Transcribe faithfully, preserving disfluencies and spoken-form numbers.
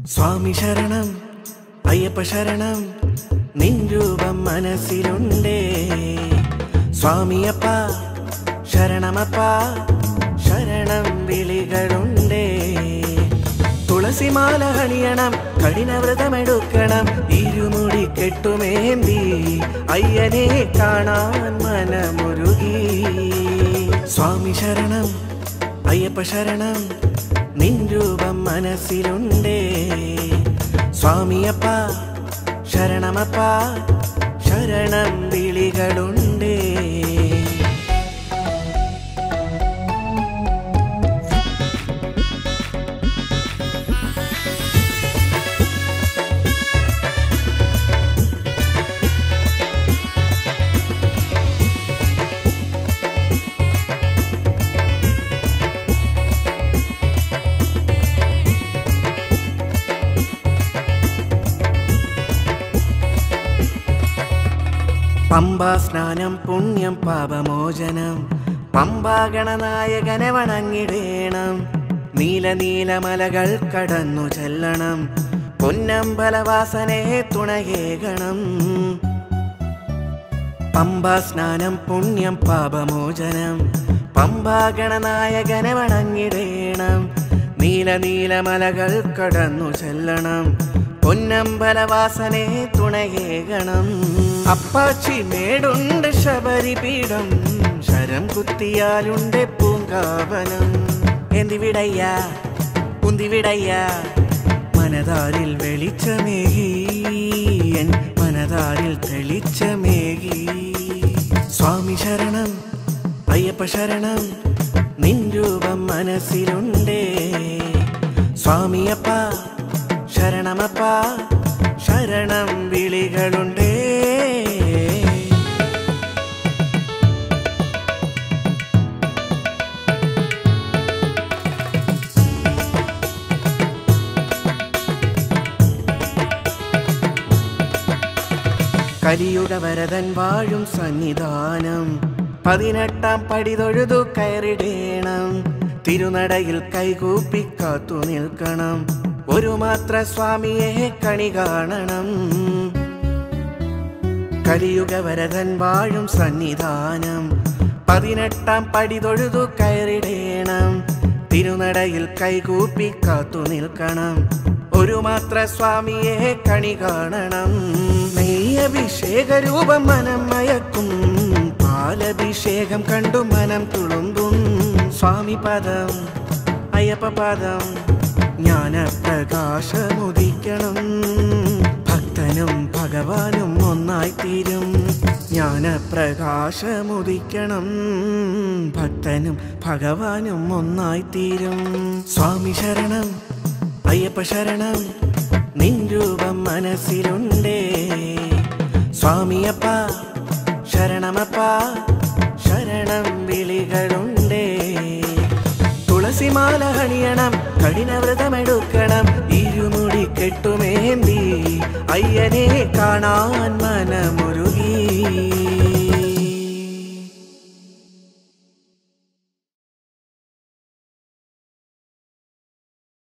സ്വാമി ശരണം അയ്യപ്പ ശരണം നിൻ രൂപം മനസ്സിലുണ്ടേ സ്വാമിയപ്പ ശരണമപ്പ ശരണം വിളികളുണ്ടേ തുളസിമാല അണിയണം കഠിനവ്രതമെടുക്കണം ഇരുമുടി കെട്ടുമേന്തി അയ്യനെ കാണാൻ മനമുരുകി സ്വാമി ശരണം അയ്യപ്പ ശരണം നിൻ രൂപം മനസ്സിലുണ്ടേ സ്വാമിയപ്പ ശരണമപ്പ ശരണം വിളികളുണ്ടേ പമ്പാ സ്നാനം പുണ്യം പാപമോചനം പമ്പാ ഗണനായകനെ വണങ്ങിടേണം നീല നീലമലകൾ കടന്നു ചെല്ലണം പൊന്നമ്പലവാസനെ തുണയേകണം പമ്പാ സ്നാനം പുണ്യം പാപമോചനം പമ്പാ ഗണനായകനെ വണങ്ങിടേണം നീല നീലമലകൾ കടന്നു ചെല്ലണം പൊന്നമ്പലവാസനെ തുണയേകണം അപ്പാച്ചി മേടുണ്ട് ശബരിപീഠം ശരം കുത്തിയാലുണ്ട് പൂങ്കാവനം എന്തിവിടയ്യ കുന്തിവിടയ്യ മനതാരിൽ വെളിച്ചമേകി എൻ മനതാരിൽ തെളിച്ചമേകി സ്വാമി ശരണം അയ്യപ്പ ശരണം നിൻ രൂപം മനസ്സിലുണ്ടേ സ്വാമിയപ്പ ശരണമപ്പ ശരണം വിളികളുണ്ടേ കലിയുഗ വരദൻ വാഴും സന്നിധാനം പതിനെട്ടാം പടി തൊഴുതു കയറിടേണം തിരുനടയിൽ കൈകൂപ്പി കാത്തു നിൽക്കണം ഒരു മാത്ര സ്വാമിയെ കണി കാണണം കലിയുഗ വരദൻ വാഴും സന്നിധാനം പതിനെട്ടാം പടി തൊഴുതു കയറിടേണം തിരുനടയിൽ കൈകൂപ്പി കാത്തു നിൽക്കണം ഒരു മാത്ര സ്വാമിയെ കണി കാണണം നെയ്യഭിഷേക രൂപം മനം മയക്കും പാലഭിഷേകം കണ്ടു മനം തുളുമ്പും സ്വാമി പദം അയ്യപ്പ പദം ജ്ഞാനപ്രകാശമുദിക്കണം ഭക്തനും ഭഗവാനും ഒന്നായിത്തീരും ജ്ഞാനപ്രകാശമുദിക്കണം ഭക്തനും ഭഗവാനും ഒന്നായിത്തീരും സ്വാമി ശരണം അയ്യപ്പ ശരണം നിൻ രൂപം മനസ്സിലുണ്ടേ സ്വാമിയപ്പ ശരണമപ്പ ശരണം വിളികളുണ്ടേ തുളസിമാല അണിയണം കഠിനവ്രതമെടുക്കണം ഇരുമുടി കെട്ടുമേന്തി അയ്യനെ കാണാൻ മനമുരുകി